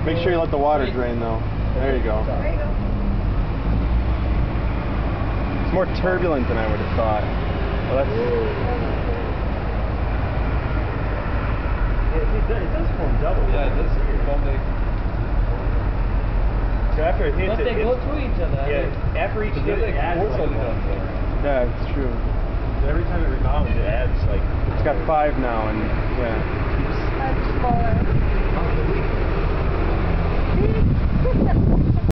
Make sure you let the water drain though. There you go. There you go. It's more turbulent than I would have thought. Well, that's... It does form double. Yeah, it does. So after it hits But they go through each other. Yeah, after each hit it adds like one. Yeah, it's true. Every time it rebounds, it adds like... It's got 5 now, and yeah. That's 4.